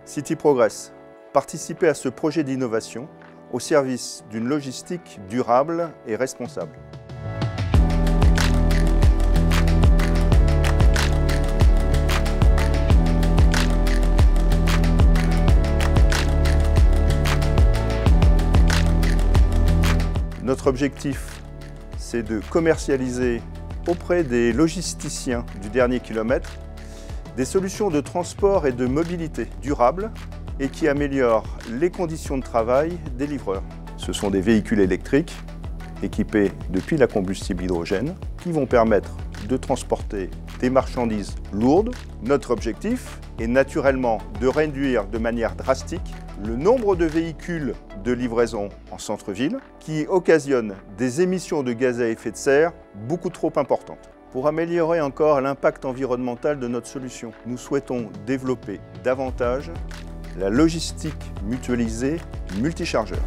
CityProgress, participer à ce projet d'innovation au service d'une logistique durable et responsable. Notre objectif, c'est de commercialiser auprès des logisticiens du dernier kilomètre des solutions de transport et de mobilité durables et qui améliorent les conditions de travail des livreurs. Ce sont des véhicules électriques équipés de piles à combustible hydrogène qui vont permettre de transporter des marchandises lourdes. Notre objectif est naturellement de réduire de manière drastique le nombre de véhicules de livraison en centre-ville qui occasionnent des émissions de gaz à effet de serre beaucoup trop importantes. Pour améliorer encore l'impact environnemental de notre solution, nous souhaitons développer davantage la logistique mutualisée multichargeur.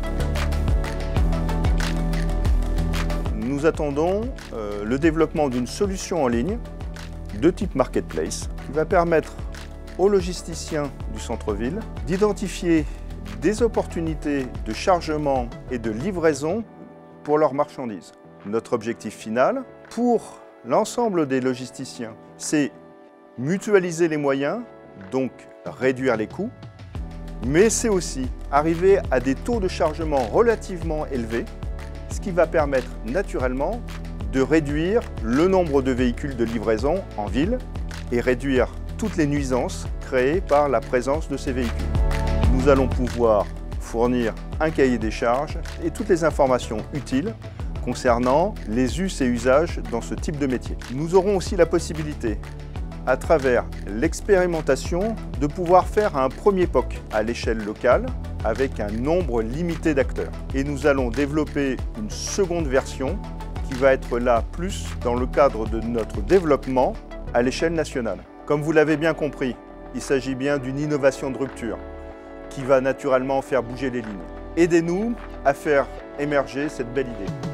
Nous attendons le développement d'une solution en ligne de type marketplace qui va permettre aux logisticiens du centre-ville d'identifier des opportunités de chargement et de livraison pour leurs marchandises. Notre objectif final pour l'ensemble des logisticiens, c'est mutualiser les moyens, donc réduire les coûts, mais c'est aussi arriver à des taux de chargement relativement élevés, ce qui va permettre naturellement de réduire le nombre de véhicules de livraison en ville et réduire toutes les nuisances créées par la présence de ces véhicules. Nous allons pouvoir fournir un cahier des charges et toutes les informations utiles concernant les us et usages dans ce type de métier. Nous aurons aussi la possibilité, à travers l'expérimentation, de pouvoir faire un premier POC à l'échelle locale avec un nombre limité d'acteurs. Et nous allons développer une seconde version qui va être là plus dans le cadre de notre développement à l'échelle nationale. Comme vous l'avez bien compris, il s'agit bien d'une innovation de rupture qui va naturellement faire bouger les lignes. Aidez-nous à faire émerger cette belle idée.